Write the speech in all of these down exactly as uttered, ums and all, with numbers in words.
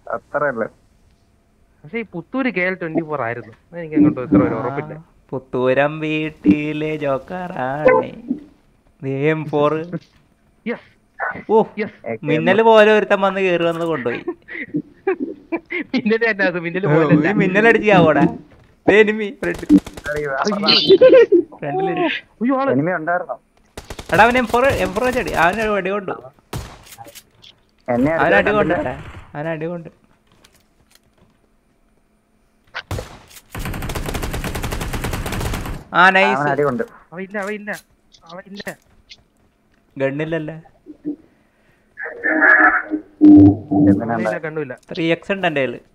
അത്രയല്ല. പക്ഷെ ഈ Puthur K L twenty four ആയിരുന്നു. എനിക്ക് അങ്ങോട്ട് ഇത്ര ഒരു ഉറപ്പില്ല. പുത്തൂരം വീട്ടിലെ ജോക്കറാണ് എം ഫോർ. ഓ മിന്നല് പോലെ ഒരുത്തൻ വന്ന് കേറി വന്ന് കൊണ്ടുപോയി. മിന്നല് തന്നെ അത്, മിന്നല് പോലെ മിന്നലടിച്ച് ആവോടാ എനിമി ഫ്രണ്ടിൽ. എനിമി ഉണ്ടായിരുന്നോ? എടാ അവൻ എം ഫോർ എം ഫോർ വെച്ചടി. അവനൊരു അടി കൊണ്ട് അവനടി കൊണ്ട് അവനടി കൊണ്ട് ആ നൈസ്. അവയില്ല അവയില്ല അവയില്ല ഗണ്ണില്ലല്ലേ. കണ്ടുമില്ല. ത്രീ എക്സ് ഉണ്ട് എൻ്റെ കയ്യില്.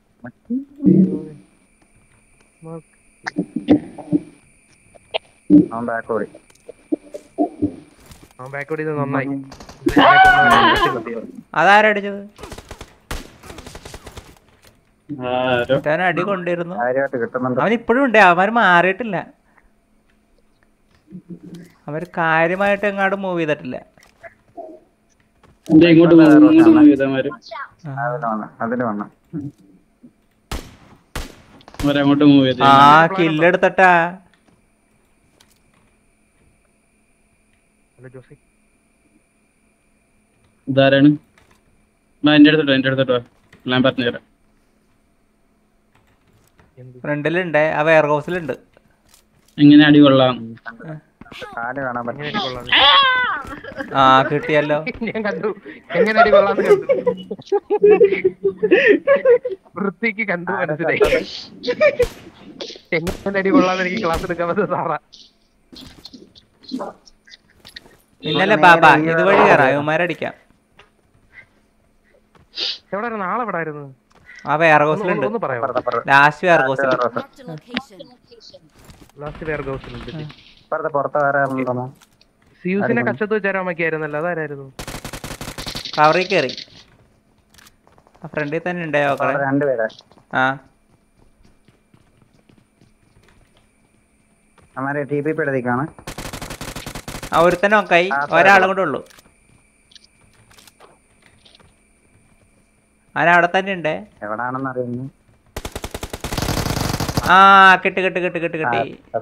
നന്നായി. അതാരടിച്ചത്? അടി കൊണ്ടിരുന്നു. അവൻ ഇപ്പോഴും ഉണ്ട്. അവന്മാര് മാറിയിട്ടില്ല. അവര് കാര്യമായിട്ട് എങ്ങാണ്ട് മൂവ് ചെയ്തിട്ടില്ല. ആ കില്ലെടുത്തട്ടാ. ഇതാരാണ്? എന്റെ അടുത്തോട്ടോ എന്റെ അടുത്തോട്ടോ ഞാൻ പറഞ്ഞുതരാം. ഫ്രണ്ടിലുണ്ട്, ആ വെയർ ഹൗസിലുണ്ട്. എങ്ങനെ അടി കൊള്ളാം? ആ കിട്ടിയല്ലോ. ഞാൻ കണ്ടു എങ്ങനെ അടി കൊള്ളാന്ന് കണ്ടു. വൃത്തിക്ക് കണ്ടു മനസ്സിലായി. എങ്ങനെ അടി കൊള്ളാന്ന് എനിക്ക് ക്ലാസ് എടുക്കാൻ പറ്റുന്ന സാറാ. ഇന്നലെ ബാബ ഇതുവഴി കയറാം, ഇവന്മാരടിക്കാം. എവിടെ നാളെ എവിടെ ആയിരുന്നു? ആ വെയർ ഹൗസിലുണ്ട്. ലാസ്റ്റ് വെയർ ഹൗസിൽ. ലാസ്റ്റ് വെയർ ഹൗസിലുണ്ട്. സിയൂസിനെ കച്ചത്ത് വെച്ചാരാമൊക്കെയായിരുന്നല്ലോ, അതാരായിരുന്നു? കവറിൽ കയറി. ആ ഫ്രണ്ടിൽ തന്നെ ഉണ്ടായോ? ആ ആ ഒരുത്തന്നെ നോക്കായി. ഒരാളും കൂടെ ഉള്ളു. അവനവിടെ തന്നെ ഉണ്ട്. എവിടാണെന്ന് അറിയുന്നു. ആ കിട്ടി കിട്ടി കിട്ടി കിട്ടി കിട്ടി.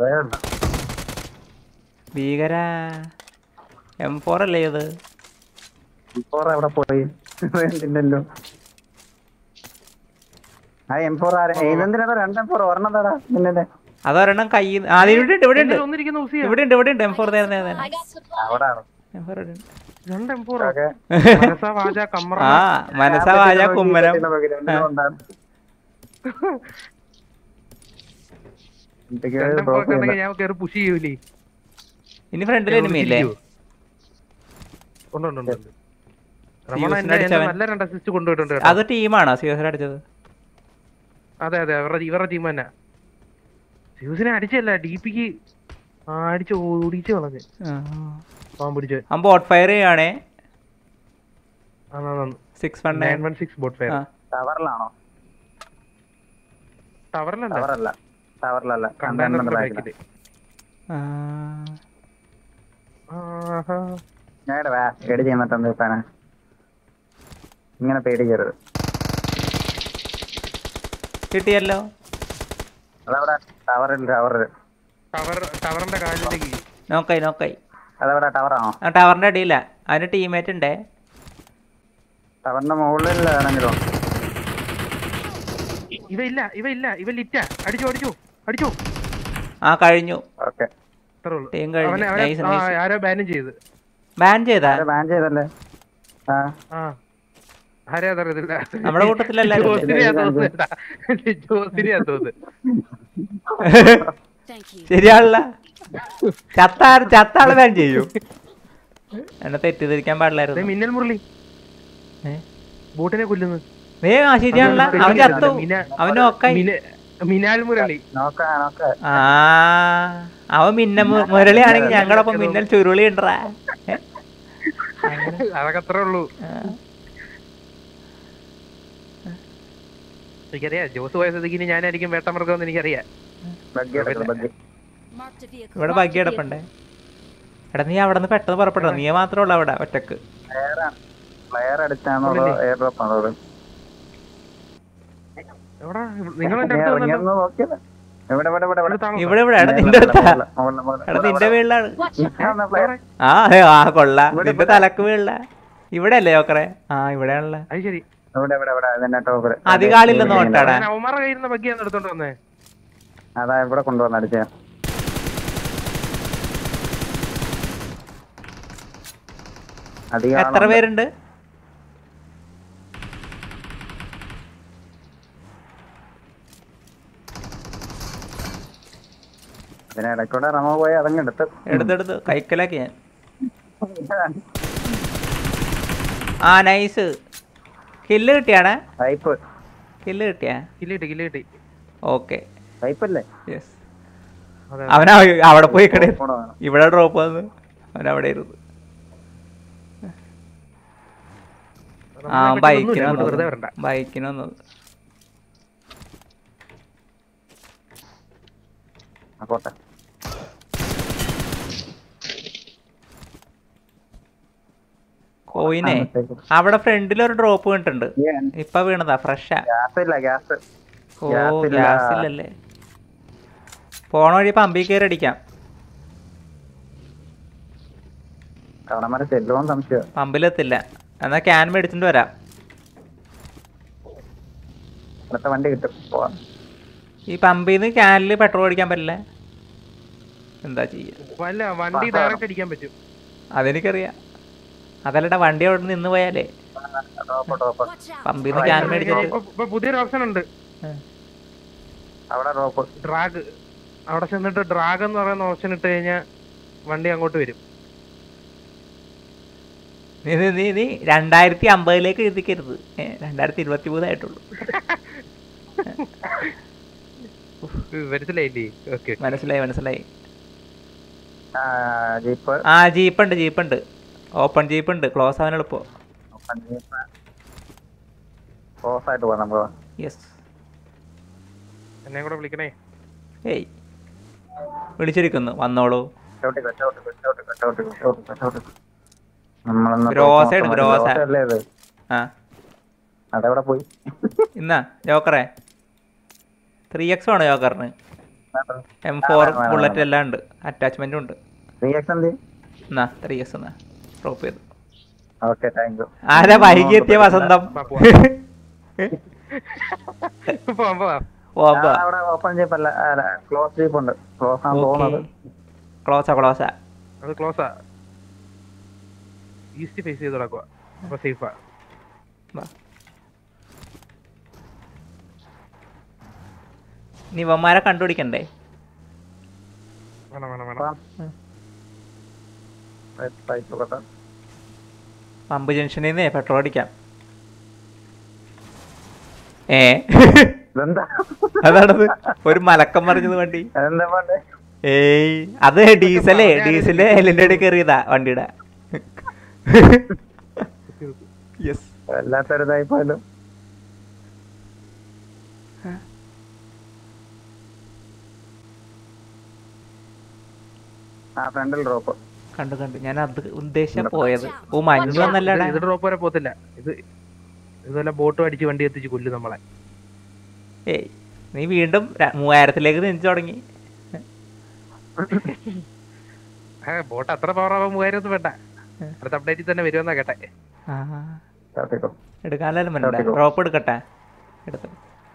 ഭീകര എം ഫോർ അല്ലേ ഇത്? എവിടെ പോയി? അതൊരെണ്ണം കൈ ഇവിടെ ഉണ്ട് ഇവിടെ ഉണ്ട് ഇവിടെ ഉണ്ട് ഇവിടെ ഉണ്ട് എം ഫോർ. ആ മനസാ വാച കുമ്മനം. ഇനി ഫ്രണ്ടിൽ എനിമിയില്ലേ? അത് ടീമാണോ സിയോസിനെ അടിച്ചത്? അതെ അതെ ഇവരുടെ ടീം തന്നെ. സിയൂസിനെ അടിച്ചല്ല, ഡി പിക്ക് അടിച്ച് ഓടിച്ച് കളഞ്ഞ് പിടിച്ചു. ബോട്ട് ഫയർ ചെയ്യാണേ. Six one nine one six boat fire. ടവറിലാണോ? ടവറിലല്ല ടവറിലല്ല പേടി ചെയ്യുന്ന ഇങ്ങനെ പേടിക്കരുത്. കിട്ടിയല്ലോ. അതവിടെ ടവറിൽ ടവറിൽ ടവറിന്റെ കാലിലേക്ക് നോക്കായി നോക്കായി. അതെവിടെ ടവറാണോ? ആ ടവറിന്റെ അടിയില്ല. അതിന് ടീമേറ്റ് ഉണ്ടേ. ടവറിന്റെ മുകളിൽ ആണെങ്കിലോ? ഇവ ഇല്ല ഇവ ഇല്ല ഇവ ലിറ്റ. അടിച്ചു അടിച്ചു അടിച്ചു. ആ കഴിഞ്ഞു. ഓക്കെ ടീം കഴിഞ്ഞു. ആരോ ബാനും ചെയ്ത്. ബാൻ ചെയ്താ? ബാൻ ചെയ്തല്ലേ? ആ ആരെയാ അറിയത്തില്ല. നമ്മുടെ കൂട്ടത്തിലല്ലായിരുന്നു. ശരിയാണല്ല. ചത്താ ചത്താള് ബാൻ ചെയ്യൂ. എന്നെ തെറ്റിദ്ധരിക്കാൻ പാടില്ലായിരുന്നു. മിന്നൽ മുരളി ബോട്ടിനെ കൊല്ലുന്നു. ഏ ആ ശരിയാണല്ല. അവൻ ചത്തു. അവൻ നോക്കായി. മിനാൽ മുരളി. ആ അവൻ മിന്ന മുരളി ആണെങ്കിൽ ഞങ്ങളൊപ്പം മിന്നൽ ചുരുളി ഉണ്ടാ. അതൊക്കെ അത്രേ ഉള്ളൂ. എനിക്കറിയാം ജോസ് പോയ സ്ഥിതിക്ക് ഞാനായിരിക്കും വേട്ടമൃഗം എന്ന് എനിക്കറിയാം. ഇവിടെ ബഗ്ഗി കിടപ്പുണ്ടേ. എടാ നീ അവിടെ നിന്ന് പെട്ടെന്ന് പുറപ്പെട്ടോ. നീ മാത്രമേ ഉള്ളൂ അവിടെ ഒറ്റക്ക്. എവിടാ നിങ്ങൾ എന്റെ അടുത്ത് വന്നല്ലോ. ഇറങ്ങിയൊന്ന് നോക്കിയതാ. ഇവിടെ ഇവിടെ ഇവിടെ ഇവിടെ അടുത്താണോ? ഇവിടെ ഇവിടെ എടാ നിന്റെ അടുത്താ മുകളില്, മുകളില്, മുകളില്. എടാ നിന്റെ വീട്ടിലാണ് ഇതാണ് player. ആ ഏ, ആ കൊള്ള നിന്റെ തലക്ക് വീഴല ഇവിടെ അല്ലേ ജോക്കറെ ആ ഇവിടെയാണല്ലേ അത് ശരി. ഇവിടെ ഇവിടെ ഇവിടെ ഇതിന്റെ ടോപ്പ് അധികം ആളില്ലെന്ന് നോട്ടാടാ ഞാൻ അവന്മാരുടെ കയ്യിൽ നിന്ന് ബഗ്ഗിയാണ് എടുത്തോണ്ട് വന്നേ. അതാ ഇവിടെ കൊണ്ടുവന്ന് അടിച്ച അധികം എത്ര പേരുണ്ട് ഇതിനിടയ്ക്കൂടെ റമ പോയി അതങ്ങ് എടുത്ത് എടുത്തെടുത്ത് കൈക്കലാക്കി ഞാൻ ആ നൈസ് കില്ല് കിട്ടിയാണേ പൈപ്പ് കില്ല് കിട്ടിയാ കില്ല് കിട്ടി കില്ല് കിട്ടി. ഓക്കെ പൈപ്പല്ലേ യെസ് അതെ അവനാ അവിടെ പോയി കട ഫോണോ വേണം. ഇവിടെ ഡ്രോപ്പ് വന്ന് അവനവിടെ ഇരുന്നു ആ ബൈക്കിന് വെറുതെ വന്നത് വരണ്ട. ബൈക്കിന് വന്നത് ആ, പോട്ടെ കോയിനെ അവിടെ ഫ്രണ്ടിൽ ഒരു ഡ്രോപ്പ് വീണിട്ടുണ്ട് ഇപ്പൊ വീണതാ ഫ്രഷാ ഗ്യാസ് ഇല്ല ഗ്യാസ് ഓ ഗ്യാസ് ഇല്ല. ഗ്യാസ് ഇല്ലല്ലേ പോണ വഴി പമ്പി കയറി അടിക്കാം കവണന്മാരെ ചെല്ലുമെന്ന് സംശയം പമ്പിലെത്തില്ല എന്നാ ക്യാൻ മേടിച്ചിട്ട് വരാം അടുത്ത വണ്ടി കിട്ടും പോവാം ഈ പമ്പിന്ന് ക്യാനിൽ പെട്രോൾ അടിക്കാൻ പറ്റില്ല എന്താ ചെയ്യാ വല്ല വണ്ടി ഡയറക്റ്റ് അടിക്കാൻ പറ്റും. അതെനിക്കറിയാം അതല്ലടാ വണ്ടി അവിടെ നിന്ന് പോയാലേ ടോപ്പ് ടോപ്പ് പമ്പിന്ന് ക്യാൻ മേടിച്ചിട്ട് ഇപ്പൊ- ഇപ്പൊ പുതിയൊരു ഓപ്ഷൻ ഉണ്ട്. അവിടെ ടോപ്പ് ഡ്രാഗ് അവിടെ ചെന്നിട്ട് ഡ്രാഗ് എന്ന് പറയുന്ന ഓപ്ഷൻ ഇട്ട് കഴിഞ്ഞാൽ വണ്ടി അങ്ങോട്ട് വരും. നീ നീ നീ നീ രണ്ടായിരത്തി അമ്പതിലേക്ക് എത്തിക്കരുത് ഏ രണ്ടായിരത്തി ഇരുപത്തി മൂന്നായിട്ടുള്ളൂ മനസ്സിലായില്ലേ? ഓക്കെ മനസ്സിലായി മനസ്സിലായി ജീപ്പ് ആ ജീപ്പുണ്ട് ജീപ്പുണ്ട് ഓപ്പൺ ജീപ്പുണ്ട് ക്ലോസ് ആവാൻ എളുപ്പോ ക്ലോസ് ആയിട്ട് പോവാം നമുക്ക് യെസ് എന്നെ കൂടെ വിളിക്കണേ. ഏയ് വിളിച്ചിരിക്കുന്നു വന്നോളൂ ചവിട്ടിക്കോ, ചവിട്ടിക്കോ, ചവിട്ടിക്കോ, ചവിട്ടിക്കോ, ചവിട്ടിക്കോ, ചവിട്ടിക്കോ. നമ്മളൊന്ന് ഗ്രോസ നോക്കാം. എടു, ഗ്രോസ. ഗ്രോസ അല്ലേ ഇത്? ആ അതെവിടെ പോയി ഇന്നാ ജോക്കറെ ത്രീ എക്സ് വേണോ ജോക്കറിന് എം ഫോർ ബുള്ളറ്റ് എല്ലാം ഉണ്ട് അറ്റാച്ച്മെന്റും ഉണ്ട് ത്രീ എക്സ് എന്ത് എന്നാ ത്രീ എക്സ് എന്നാ ഡ്രോപ്പ് ചെയ്തു ഓക്കെ താങ്ക് യു ആരാ വൈകി എത്തിയ വസന്തം പോവാം പോവാം. ഓപ്പാ അവിടെ ഓപ്പൺ ജീപ്പ് അല്ല ക്ലോസ് ജീപ്പ് ഉണ്ട് ക്ലോസ് ആണ് തോന്നുന്നത് ക്ലോസാ ക്ലോസാ അത് ക്ലോസാ. ഈസ്റ്റ് ഫേസ് ചെയ്ത് നടക്കുക. അപ്പൊ സേഫാ. നീ ഇവന്മാരെ കണ്ടുപിടിക്കണ്ടേ വേണം വേണം വേണം. പൈപ്പ് കെട്ടാം പമ്പ് ജംഗ്ഷനിൽ നിന്ന് പെട്രോൾ അടിക്കാം ഏ ഇതെന്താ അതാണത് ഒരു മലക്കം മറിഞ്ഞത് വണ്ടി അതെന്താ പണ്ടേ ഏയ് അത് ഡീസലേ ഡീസല് എല്ലിന്റെ ഇടയിൽ കയറിയതാ വണ്ടിയുടെ യെസ് വല്ലാത്തൊരിതായി പോയാലും ആ ഫ്രണ്ടിൽ ഡ്രോപ്പ് കണ്ടു കണ്ടു ഞാൻ അത് ഉദ്ദേശം പോയത് ഓ മഞ്ഞു വന്നല്ലടാ ഇത് ഡ്രോപ്പ് വരെ പോത്തില്ല. ഇത് ഇതുപോലെ ബോട്ടും അടിച്ച് വണ്ടി എത്തിച്ച് കൊല്ലും നമ്മളെ. ഏയ് നീ വീണ്ടും ര- മൂവായിരത്തിലേക്ക് നെഞ്ചു തുടങ്ങി ബോട്ട് അത്ര പവർ ആവാൻ മൂവായിരം ഒന്നും വേണ്ട. അടുത്ത അപ്ഡേറ്റിൽ തന്നെ വരുമെന്നാ കേട്ടെ. ആ ചവിട്ടിക്കോ എടുക്കാനല്ലോ മനസ്സിലാ ഡ്രോപ്പ് എടുക്കട്ടെ എടുത്തു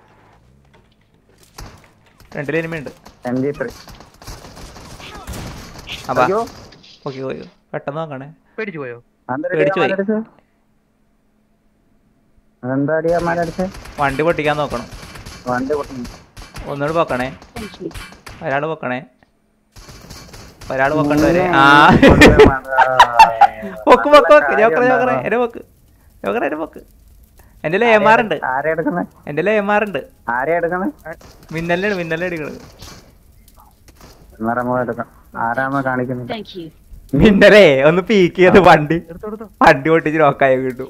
രണ്ടിൽ എനിമയുണ്ട് എം ജി ത്രീ അപ്പാ അയ്യോ ഓക്കെ ഓക്കെ പെട്ടെന്ന് നോക്കണേ പേടിച്ചു പോയോ? പേടിച്ചു പോയി. എന്താ അടിയാമാരടിച്ച് വണ്ടി പൊട്ടിക്കാൻ നോക്കണം വണ്ടി പൊട്ടി ഒന്നുകൂടി പൊക്കണേ ഒരാൾ പൊക്കണേ ഒരാൾ പൊക്കണ്ട വരെ ആ പൊക്ക് പൊക്ക് പൊക്ക് ജോക്കറ ജോക്കറ എന്നെ പൊക്ക് ജോക്കറ എന്നെ പൊക്ക് എൻ്റെ എം ആർ ഉണ്ട് ആരെയാ എടുക്കുന്നേ എൻ്റെ എം ആർ ഉണ്ട് ആരെയാ എടുക്കുന്നേ മിന്നലാണ് മിന്നലെ അടിക്കണത് നിറമോ എടുക്കാം ആരാമ കാണിക്കുന്നത് മിന്നലേ ഒന്ന് പീക്ക് ചെയ്ത് വണ്ടി എടുത്തോ എടുത്തോ. വണ്ടി പൊട്ടിച്ച് നോക്കായി കിട്ടും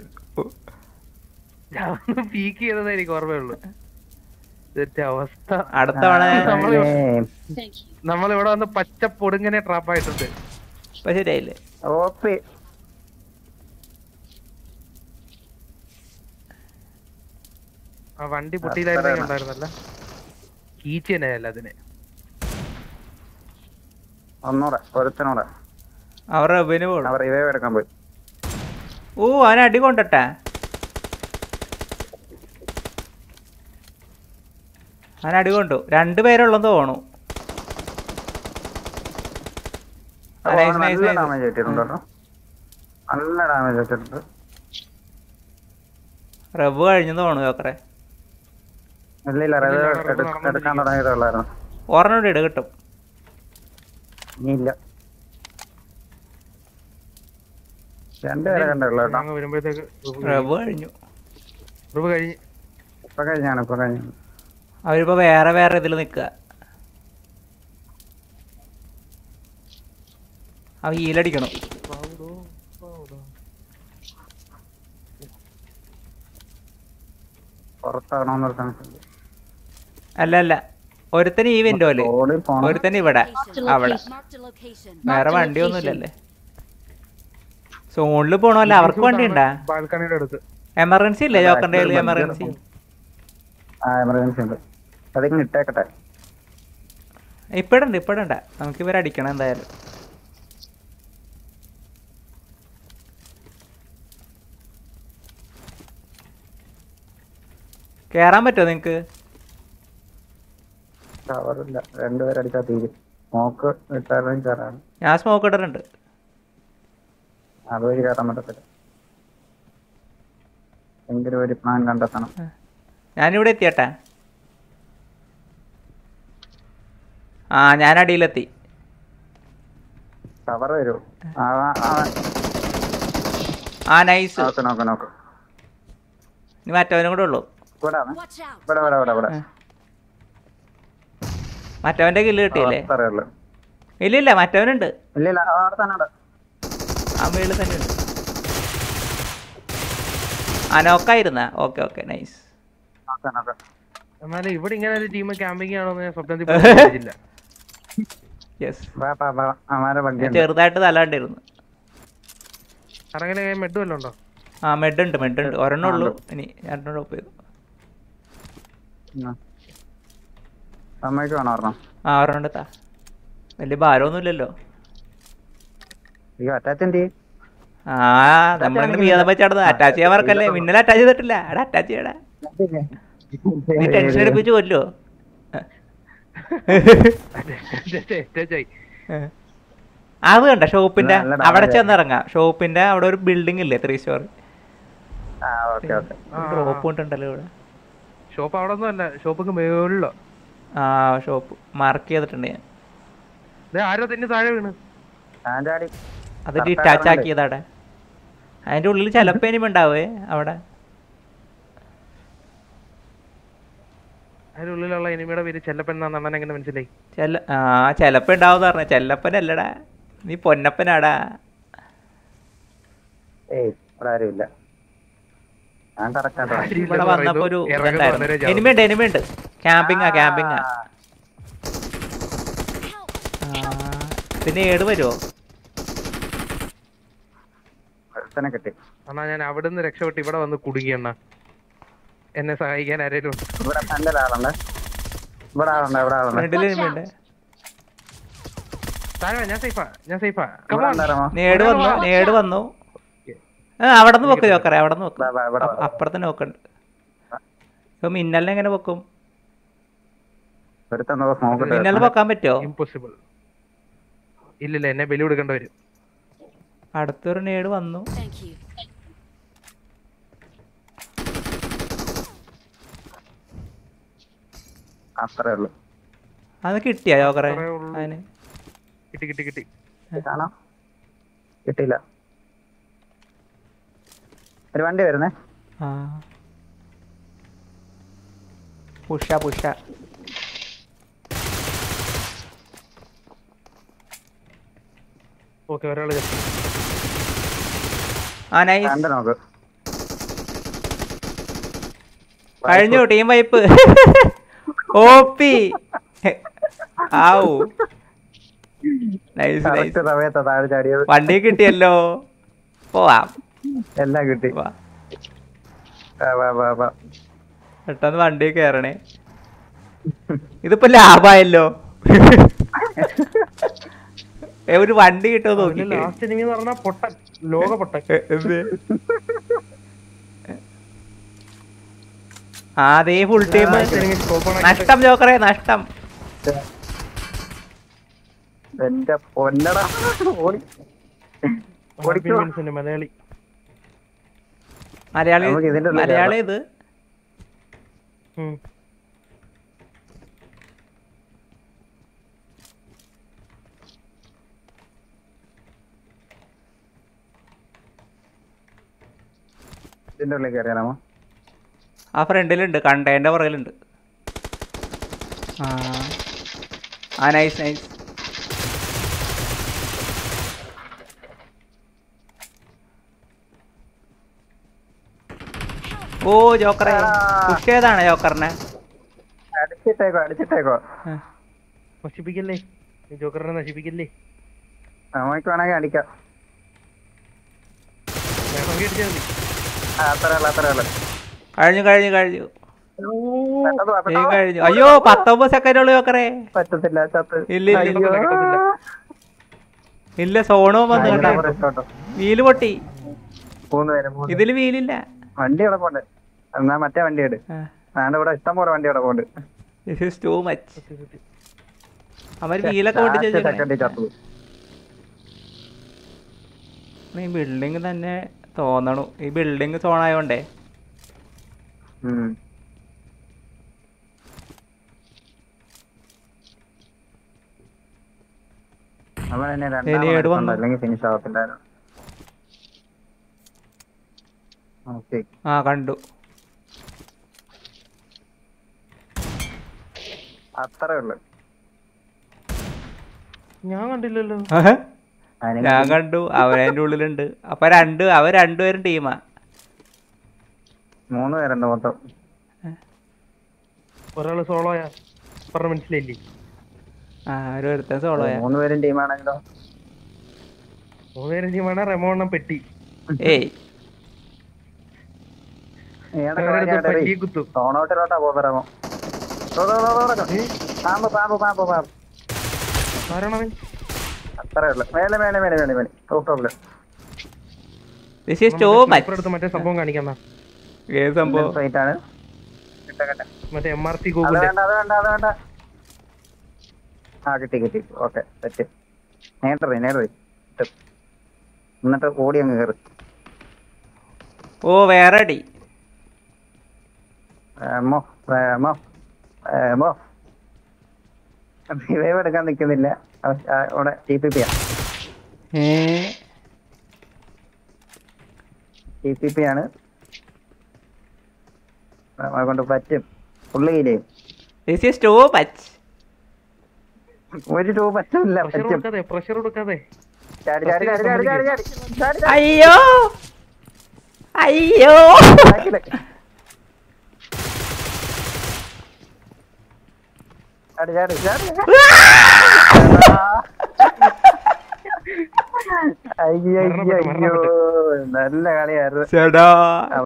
ഞാൻ പീക്ക് ചെയ്തതേ എനിക്ക് ഓർമ്മയുള്ളൂ. ഇതൊക്കെ അവസ്ഥ. അടുത്ത തവണ നമ്മള് നമ്മളിവിടെ വന്ന് പച്ച പൊടുങ്ങനെ ട്രാപ്പായിട്ടുണ്ട്. ഇപ്പൊ ശരിയായില്ലേ ഓപ്പി ആ വണ്ടി പൊട്ടിയിലായിരുന്നെങ്കിൽ ഉണ്ടായിരുന്നല്ല കീച്ചനല്ല അതിന്. ഒന്നൂടെ ഒരുത്തനൂടെ അവർ റബിന് പോകണം. അവർ ഇവയെ എടുക്കാൻ പോയി. ഓ അവൻ അടി കൊണ്ടട്ടെ. അവൻ അടി കൊണ്ടു. രണ്ടു പേരുള്ളെന്ന് തോന്നു. നല്ല ഡാമേജ് ആയിട്ടുണ്ട്. നല്ല ഡാമേജ് ആയിട്ടുണ്ട്. റബ്ബ് കഴിഞ്ഞെന്ന് തോന്നു ചോക്കറെ. ഇല്ല എടുക്കാൻ തുടങ്ങിയിട്ടുള്ളായിരുന്നു. ഓർമ്മ ഇട കിട്ടും. ഇല്ല രണ്ടുപേരെ കണ്ടുള്ളൂ കേട്ടോ. വരുമ്പോഴത്തേക്ക് റബ്ബ് കഴിഞ്ഞു. റൂപ് കഴിഞ്ഞ് ഇപ്പൊ കഴിഞ്ഞാണ് ഇപ്പൊ കഴിഞ്ഞു. അവരിപ്പോ വേറെ വേറെ ഇതിൽ നിക്കുക. അവ ഹീലടിക്കണം. പുറത്താണോന്നൊരു സംശയം. അല്ല അല്ല ഒരുത്തന് ഈ വിൻഡോയില്, ഒരുത്തന് ഇവിടെ, അവിടെ വേറെ വണ്ടിയൊന്നുമില്ലല്ലേ. സോണില് പോണല്ലേ. അവർക്ക് വണ്ടി ഉണ്ടാ? ബാൽക്കണിയുടെ അടുത്ത് എമർജൻസി ഇല്ലേ ചോക്കറിന്റെ കയ്യിൽ? എമർജൻസി ആ എമർജൻസി ഉണ്ട്. അതിങ്ങനെ ഇട്ടേക്കട്ടെ. ഇപ്പഴുണ്ട് ഇപ്പഴുണ്ട. നമുക്ക് ഇവരടിക്കണം എന്തായാലും. കേറാൻ പറ്റുമോ നിങ്ങക്ക്? കവറില്ല. രണ്ടുപേരടിച്ചാൽ തീരും. സ്മോക്ക് ഇട്ടാലും കയറാണ്. ഞാൻ സ്മോക്ക് ഇട്ടിട്ടുണ്ട്. അതുവഴി കയറാൻ പറ്റത്തില്ല. എങ്കിലും ഒരു പ്ലാൻ കണ്ടെത്തണം. ഞാനിവിടെ എത്തിയട്ടെ. ആ ഞാൻ അടിയിലെത്തി. കവർ വരുമോ? ആ നൈസ്. നോക്ക് നോക്ക് നോക്ക്. ഇനി മറ്റവനും കൂടെ ഉള്ളു. ഇവിടെ ഇവിടെ ഇവിടെ ഇവിടെ ഇവിടെ മറ്റവന്റെ കില്ല് കിട്ടിയല്ലേ? അറിയുള്ളൂ. ഇല്ല ഇല്ല മറ്റവനുണ്ട്. ഇല്ല ഇല്ല അവിടെ തന്നെ ഉണ്ട്. ആ മേളിൽ തന്നെ ഉണ്ട്. ആ നോക്കായിരുന്ന. Okay okay nice. നോക്കാം നോക്കാം. എന്നാലും ഇവിടെ ഇങ്ങനെ ഒരു ടീം ക്യാമ്പിംഗ് ആണോന്ന് ഞാൻ സ്വപ്നത്തിൽ പോയില്ല. യെസ്. ചെറുതായിട്ട് തലാണ്ടിരുന്നു. അറങ്ങനെ മെഡ് വല്ലതും ഉണ്ടോ? ആ മെഡ് ഉണ്ട് മെഡ് ഉണ്ട്. ഒരെണ്ണം ഉള്ളൂ. ഇനി രണ്ടെണ്ണം ഡ്രോപ്പ് ചെയ്തു. അമ്മയ്ക്ക് വേണോ ഒരെണ്ണം? ആ ഒരെണ്ണം എടുത്താ. വലിയ ഭാരമൊന്നുമില്ലല്ലോ. അറ്റാച്ച് എന്ത്? ആ നമ്മളിങ്ങനെ വീതം വെച്ചാടുന്നത്. അറ്റാച്ച് ചെയ്യാൻ മറക്കല്ലേ. മിന്നൽ അറ്റാച്ച് ചെയ്തിട്ടില്ല. എടാ അറ്റാച്ച് ചെയ്യടാ. നീ ടെൻഷൻ എടുപ്പിച്ച് കൊല്ലോ. അത് കണ്ട ഷോപ്പിന്റെ അവിടെ ചെന്നിറങ്ങാം. ഷോപ്പിന്റെ അവിടെ ഒരു ബിൽഡിംഗ് ഇല്ലേ ത്രീ സ്റ്റോറി. ഡ്രോപ്പ് കൊണ്ടുണ്ടല്ലോ ഇവിടെ. ഷോപ്പ് അവിടെ ഒന്നും അല്ല. ഷോപ്പ് മേളിലോ? ആ ഷോപ്പ് മാർക്ക് ചെയ്തിട്ടുണ്ട് ഞാൻ. ആരോ തന്നെ താഴെ വീണ്. അത് ഡിറ്റാച്ച് ആക്കിയതാടെ. അതിന്റെ ഉള്ളിൽ ചിലപ്പോ ഇനിമ ഉണ്ടാവേ അവിടെ. അതിനുള്ളിലുള്ള എനിമിയുടെ പേര് ചെല്ലപ്പൻ എന്നാണ് എങ്ങനെ മനസ്സിലായി? ചെല്ല ആ ചെലപ്പ ഉണ്ടാവും പറഞ്ഞ. ചെല്ലപ്പനല്ലടാ, നീ പൊന്നപ്പനാടാ. ഇവിടെ വന്നപ്പോ ഒരു എനിമയുണ്ട് എനിമയുണ്ട്. ക്യാമ്പിങ്ങാ ക്യാമ്പിങ്ങാ. പിന്നെ ഏട് വരുമോ? എന്നാ ഞാൻ അവിടെ നിന്ന് രക്ഷപ്പെട്ട് ഇവിടെ വന്ന് കുടുങ്ങിയെണ്ണ. എന്നെ സഹായിക്കാൻ ആരേലും ഞാൻ സേഫാ ഞാൻ സേഫാ. നേട് വന്നു നേട് വന്നു. ആ അവിടെ നിന്ന് വെക്ക് ചോക്കറേ. അവിടെ നിന്ന് വെക്കും. അപ്പുറത്ത് നോക്കണ്ട്. ഇപ്പൊ മിന്നലിനെ എങ്ങനെ വെക്കും? മിന്നൽ വെക്കാൻ പറ്റുമോ? ഇമ്പോസിബിൾ. ഇല്ലില്ല, എന്നെ ബലി കൊടുക്കേണ്ടി വരും. അടുത്തൊരു നേട് വന്നു. അത്രേ ഉള്ളു. അത് കിട്ടിയാ ചോക്കറേ? അതിന് കിട്ടി കിട്ടി കിട്ടി. കിട്ടിയില്ല. ഒരു വണ്ടി വരുന്നേ. ആ പുഷ പുഷ. ഓക്കെ ഒരാള് ആ നൈസ്. നോക്ക്. കഴിഞ്ഞു ടീം വൈപ്പ്. ഓപ്പി. ആവൂ നൈസ് നൈസ്. വണ്ടി കിട്ടിയല്ലോ. പോവാം. എല്ലാം കിട്ടി. പെട്ടെന്ന് വണ്ടി കയറണേ. ഇതിപ്പോ ലാഭായല്ലോ. ഒരു വണ്ടി കിട്ടുമോ നോക്കി. ലാസ്റ്റ് എനിമി എന്ന് പറഞ്ഞാൽ പൊട്ടൻ, ലോക പൊട്ടൻ. അതേ ഫുൾ ടൈം നഷ്ടം ജോക്കറെ, നഷ്ടം. എന്റെ പൊന്നടാ ഓടി മലയാളി മലയാളി മലയാളി ഇത് ഇതിന്റെ ഉള്ളിൽ കയറിയാണോ? ആ ഫ്രണ്ടിലുണ്ട്, കണ്ടേന്റെ പുറകിലുണ്ട്. ആ ആ നൈസ് നൈസ്. ഓ ജോക്കറെ പുഷ് ചെയ്താണ് ജോക്കറിനെ. അടിച്ചിട്ടേക്കോ അടിച്ചിട്ടേക്കോ നശിപ്പിക്കല്ലേ ജോക്കറിനെ, നശിപ്പിക്കല്ലേ. നമുക്ക് വേണമെങ്കിൽ അടിക്കാം. അത്രയല്ല അത്രയല്ല കഴിഞ്ഞു കഴിഞ്ഞു കഴിഞ്ഞു നീ കഴിഞ്ഞു. അയ്യോ പത്തൊമ്പത് സെക്കൻഡ് ഉള്ളു ജോക്കറെ. പറ്റത്തില്ല ചത്ത്. ഇല്ല ഇല്ല ഇല്ല, സോണോ വന്നു കണ്ടോ, വീല് പൊട്ടി. മൂന്ന് പേര് ഇതില് വീലില്ല. വണ്ടി അവിടെ പോണ്ട്. എന്നാ മറ്റേ വണ്ടി എടു. ഞാൻ്റെ ഇവിടെ ഇഷ്ടം പോലെ വണ്ടി അവിടെ പോണ്ട്. Too much. അവര് വീലൊക്കെ പൊട്ടിച്ചു. ഈ ബിൽഡിങ് തന്നെ തോന്നണു, ഈ ബിൽഡിങ് സോണായോണ്ടേ. അല്ലെങ്കിൽ ഫിനിഷ് ആവത്തില്ലായിരുന്നു. ആ കണ്ടു. അത്രേ ഉള്ളു. ഞാൻ കണ്ടില്ലല്ലോ. ഞാൻ കണ്ടു, അവരതിന്റെ ഉള്ളിലുണ്ട്. അപ്പൊ രണ്ട് അവർ രണ്ടുപേരും ടീമാ. മൂന്ന് പേരുണ്ട് മൊത്തം. ഒരാള് സോളോയാ പറഞ്ഞ മനസ്സിലായില്ലേ? ആ ഒരുത്തൻ സോളോയാ. മൂന്ന് പേരും ടീമാണെങ്കിലോ? മൂന്ന് പേരും ടീമാണ്. റെമോണ്ണം പെട്ടി. ഏയ് സോണോട്ടിലോട്ടാ പോകുമ്പോ പാമ്പ് പാമ്പ് പാമ്പ് പാമ്പ്. അത്രേ ഉള്ളു. മേലെ മേലെ മേലെ മേലെ മേലെ ടോപ്പില്. മറ്റേ സംഭവം കാണിക്കാം. ഏത് സംഭവം? ആണ് മറ്റേ എം ആർ പി. അത് വേണ്ട അത് വേണ്ട അത് വേണ്ട. ആ കിട്ടി കിട്ടി. Okay set. നേടറി നേടറി എന്നിട്ട് ഓടി അങ്ങ് കയറി. ഓ വേറെ അടി. വേമോ വേമോ വേമോ. റിവൈവ് എടുക്കാൻ നിൽക്കുന്നില്ല. അവിടെ T P P T P P ആണ്. കൊണ്ട് പറ്റും. പുള്ളിയില്ലേ ഒരു ടൂ പറ്റില്ല. പ്രഷർ കൊടുക്കാതെ. അയ്യോ അയ്യോ അയ്യോ നല്ല കളിയായിരുന്നു. ചേട്ടാ